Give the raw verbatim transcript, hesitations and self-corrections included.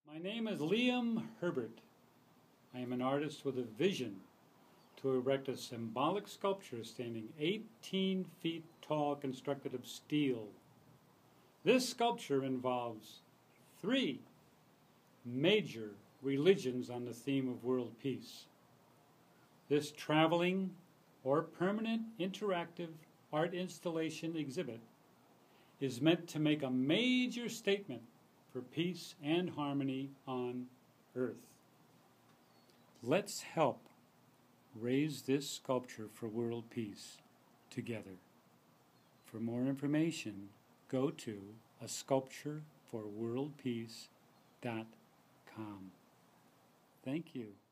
My name is Liam Herbert. I am an artist with a vision to erect a symbolic sculpture standing eighteen feet tall, constructed of steel. This sculpture involves three major religions on the theme of world peace. This traveling or permanent interactive art installation exhibit is meant to make a major statement for peace and harmony on Earth. Let's help raise this sculpture for world peace together. For more information, go to a sculpture for world peace dot com. Thank you.